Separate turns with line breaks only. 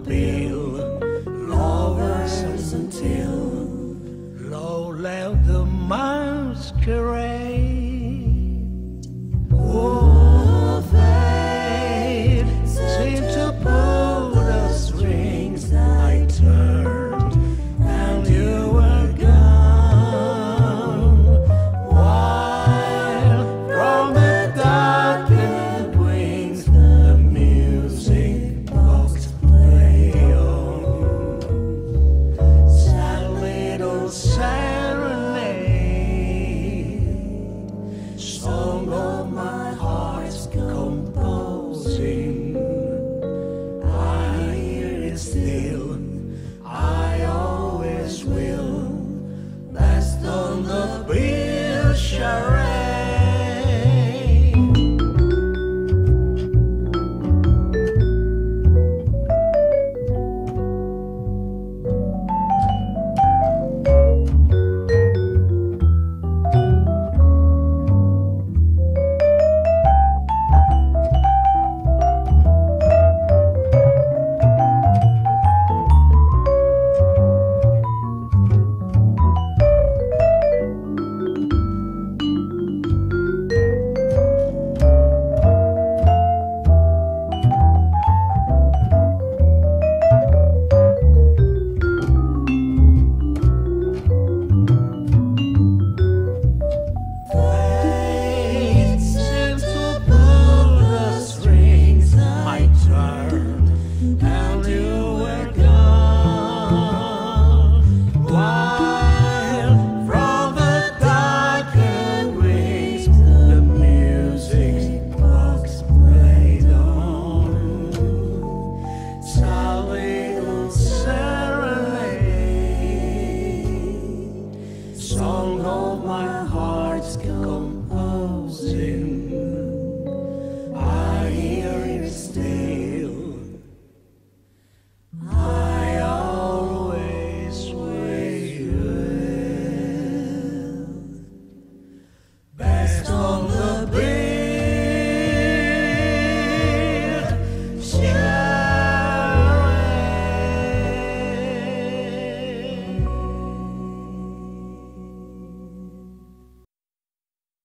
the bill. Lovers until low left the masquerade. Oh, fate seemed to pull the strings. I turned and you were gone. While from the darkened wings the music box play on. Sad little serenade, song of my heart's composing. I hear it still, I always will. That's on the bill,